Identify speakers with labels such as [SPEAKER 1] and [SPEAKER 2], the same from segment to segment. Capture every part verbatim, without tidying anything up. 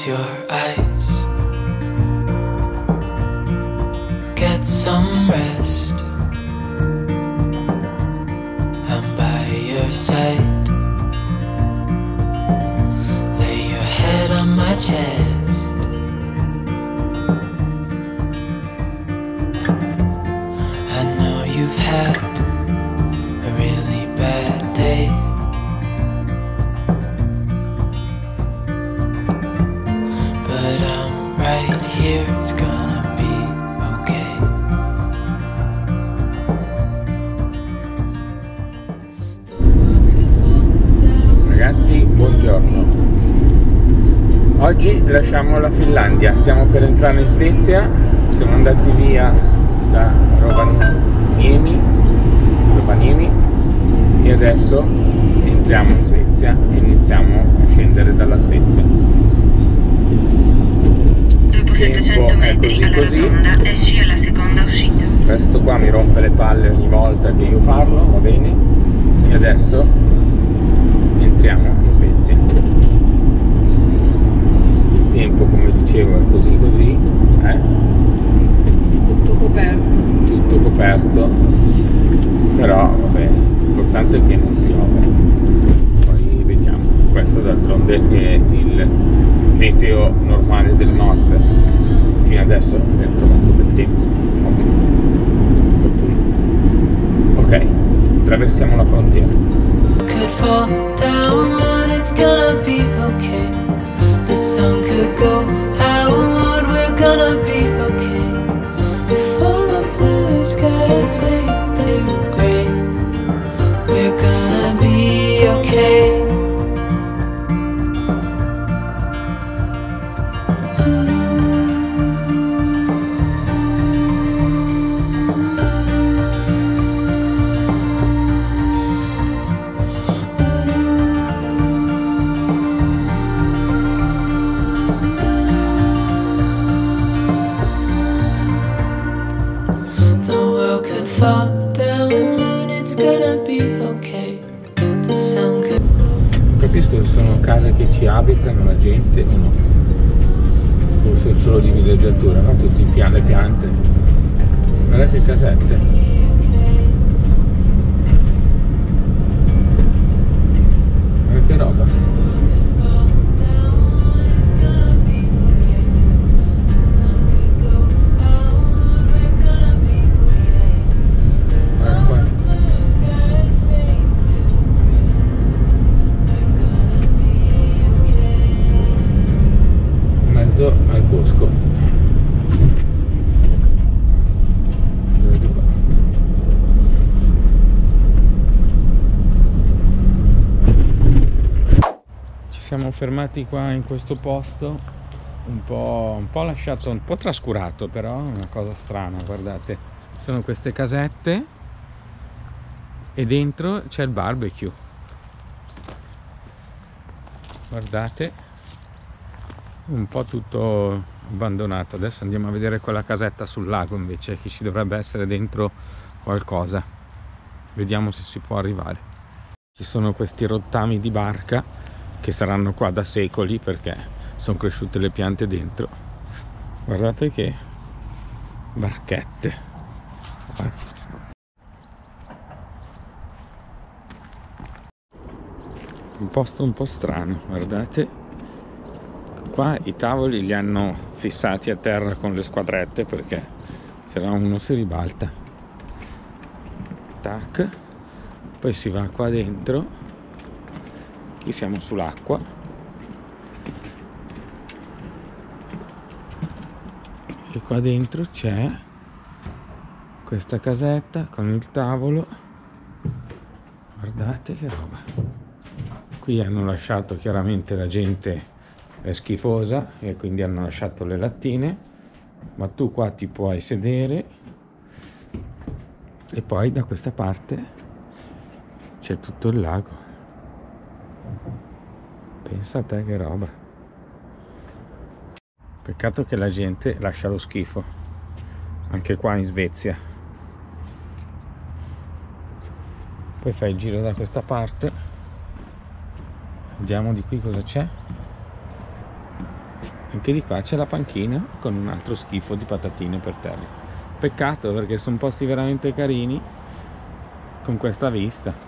[SPEAKER 1] close your eyes, get some rest. I'm by your side. Lay your head on my chest. I know you've had a really bad day, but I'm right here, it's gonna be okay.
[SPEAKER 2] Ragazzi, buongiorno. Oggi lasciamo la Finlandia, stiamo per entrare in Svezia. Siamo andati via da Rovaniemi, Rovaniemi e adesso entriamo in Svezia e iniziamo a scendere dalla Svezia.
[SPEAKER 3] Dopo settecento metri alla rotonda esci alla seconda uscita.
[SPEAKER 2] Questo qua mi rompe le palle ogni volta che io parlo, va bene? E adesso entriamo in Svezia. Il tempo, come dicevo, è così così, eh?
[SPEAKER 4] Tutto coperto.
[SPEAKER 2] Tutto coperto, però vabbè, l'importante è che non piove. Poi vediamo. Questo d'altronde è il meteo normale del nord. Fino adesso abbiamo trovato bel tempo. Ok, attraversiamo la frontiera.
[SPEAKER 1] Could fall down, it's gonna be okay. The sun could go out, we're gonna be okay. If all the blue skies way too gray, we're gonna be okay. Fall down, it's gonna be okay. The sun could go.
[SPEAKER 2] Non capisco se sono case che ci abitano la gente o no. O se è solo di villeggiatura, ma tutti i piani, le piante. Guarda che casette. Guarda che roba. Al bosco. Ci siamo fermati qua in questo posto un po', un po' lasciato, un po' trascurato, però è una cosa strana. Guardate, sono queste casette e dentro c'è il barbecue. Guardate, un po' tutto abbandonato. Adesso andiamo a vedere quella casetta sul lago invece, che ci dovrebbe essere dentro qualcosa. Vediamo se si può arrivare. Ci sono questi rottami di barca che saranno qua da secoli perché sono cresciute le piante dentro. Guardate che barchette. Un posto un po' strano, guardate. Qua i tavoli li hanno fissati a terra con le squadrette perché se no uno si ribalta. Tac. Poi si va qua dentro. Qui siamo sull'acqua. E qua dentro c'è questa casetta con il tavolo. Guardate che roba. Qui hanno lasciato chiaramente la gente è schifosa e quindi hanno lasciato le lattine, ma tu qua ti puoi sedere e poi da questa parte c'è tutto il lago. Pensa a te che roba. Peccato che la gente lascia lo schifo anche qua in Svezia. Poi fai il giro da questa parte, vediamo di qui cosa c'è. Anche di qua c'è la panchina con un altro schifo di patatine per terra. Peccato, perché sono posti veramente carini con questa vista.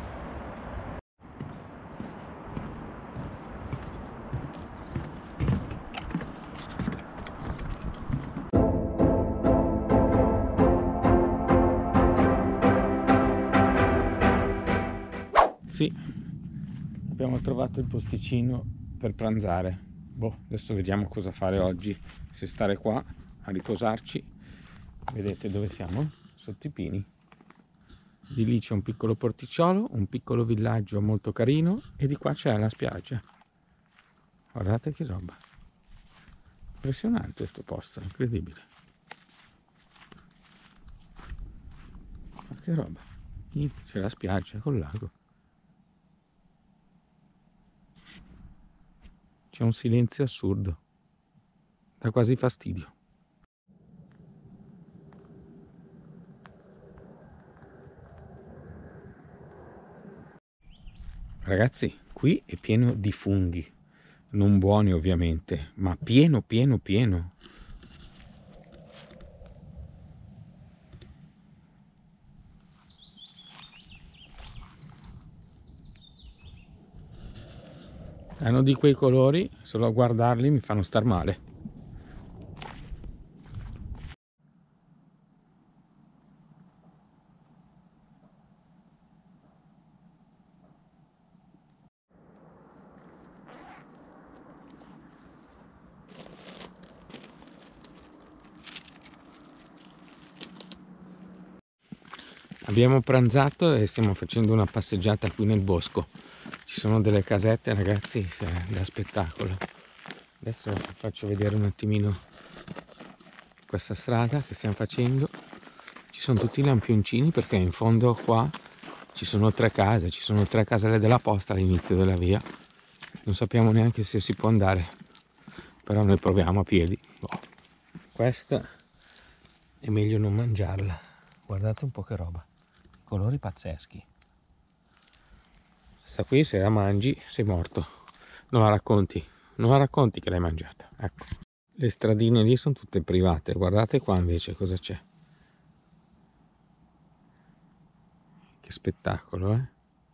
[SPEAKER 2] Sì, abbiamo trovato il posticino per pranzare. Boh, adesso vediamo cosa fare oggi, se stare qua a riposarci. Vedete dove siamo? Sotto i pini. Di lì c'è un piccolo porticciolo, un piccolo villaggio molto carino, e di qua c'è la spiaggia. Guardate che roba, impressionante questo posto, incredibile. Ma che roba, lì c'è la spiaggia col lago. C'è un silenzio assurdo, dà quasi fastidio. Ragazzi, qui è pieno di funghi, non buoni ovviamente, ma pieno, pieno, pieno. Hanno di quei colori, solo a guardarli mi fanno star male. Abbiamo pranzato e stiamo facendo una passeggiata qui nel bosco. Ci sono delle casette, ragazzi, da spettacolo. Adesso faccio vedere un attimino questa strada che stiamo facendo. Ci sono tutti i lampioncini perché in fondo qua ci sono tre case, ci sono tre caselle della posta all'inizio della via. Non sappiamo neanche se si può andare, però noi proviamo a piedi. Boh. Questa è meglio non mangiarla. Guardate un po' che roba, colori pazzeschi. Questa qui se la mangi sei morto, non la racconti, non la racconti che l'hai mangiata. Ecco, le stradine lì sono tutte private, guardate qua invece cosa c'è. Che spettacolo, eh?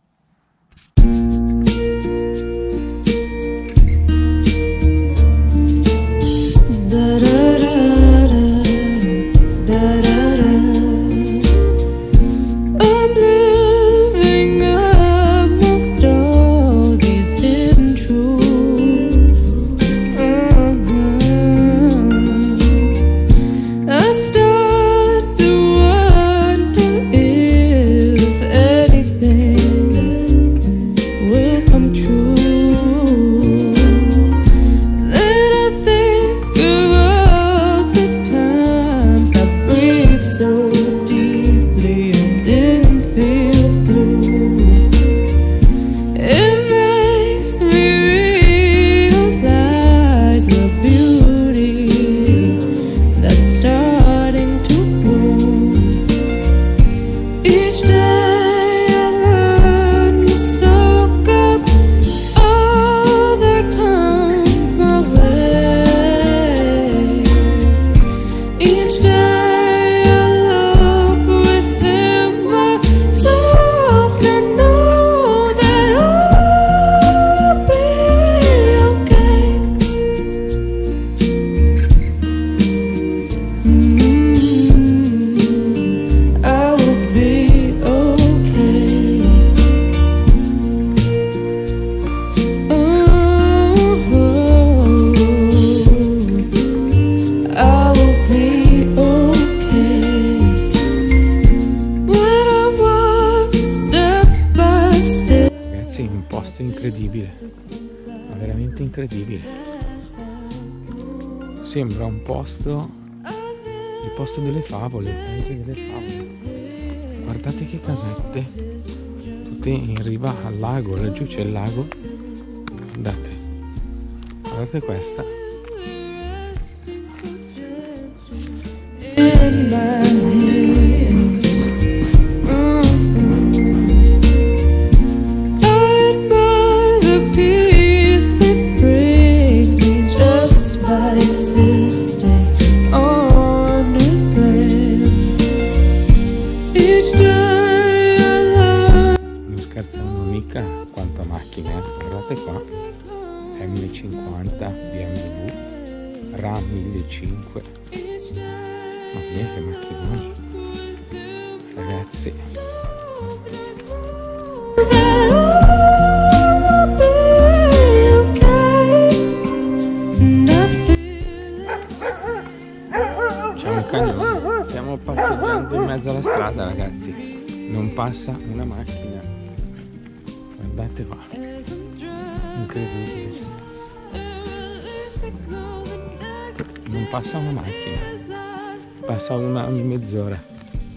[SPEAKER 2] Incredibile, ma veramente incredibile. Sembra un posto, il posto delle favole, il paese delle favole. Guardate che casette, tutte in riva al lago, laggiù c'è il lago. Guardate, guardate questa.
[SPEAKER 1] Peace it brings me just like
[SPEAKER 2] cinquanta B M W, RAM millecinquecento. Mamma mia che macchinoni, ragazzi. C'è un cagnone, stiamo passeggiando in mezzo alla strada, ragazzi, non passa una macchina, guardate qua, incredibile, non passa una macchina, passa una ogni mezz'ora.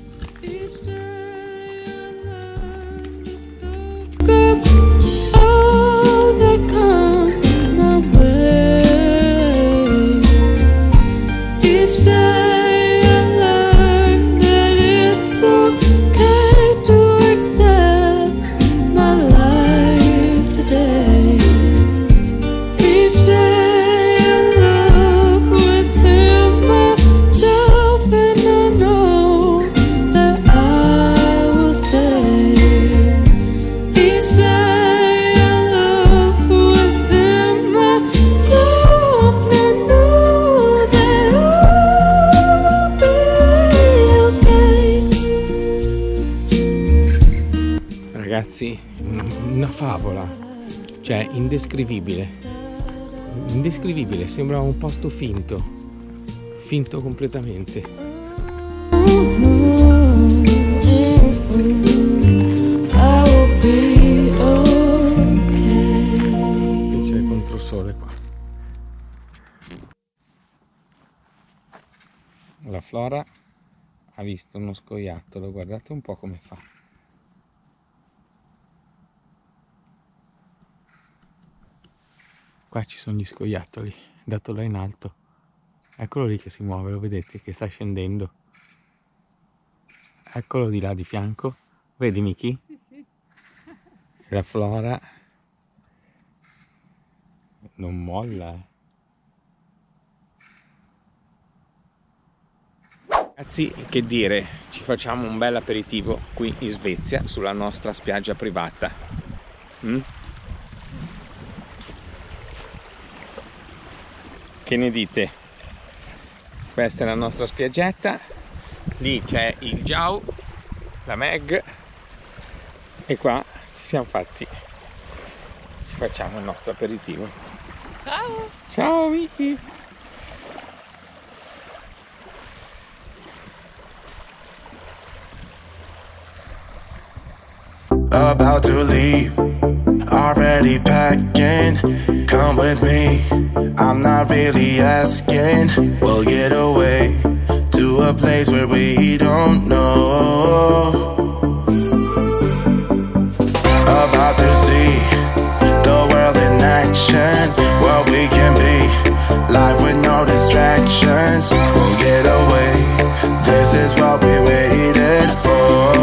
[SPEAKER 2] Ragazzi, una favola, cioè indescrivibile, indescrivibile, sembra un posto finto, finto completamente. E c'è il controsole qua. La Flora ha visto uno scoiattolo, guardate un po' come fa. Qua ci sono gli scoiattoli, dato là in alto. Eccolo lì che si muove, lo vedete che sta scendendo. Eccolo di là di fianco. Vedi Miki?
[SPEAKER 4] Sì, sì.
[SPEAKER 2] La Flora non molla. Eh. Ragazzi, che dire, ci facciamo un bel aperitivo qui in Svezia sulla nostra spiaggia privata. Mm? Che ne dite? Questa è la nostra spiaggetta, lì c'è il Jau, la Meg, e qua ci siamo fatti, ci facciamo il nostro aperitivo.
[SPEAKER 4] Ciao!
[SPEAKER 2] Ciao Miki!
[SPEAKER 5] About to leave, already packing. Come with me, I'm not really asking. We'll get away to a place where we don't know. About to see the world in action, what we can be, life with no distractions. We'll get away, this is what we waited for.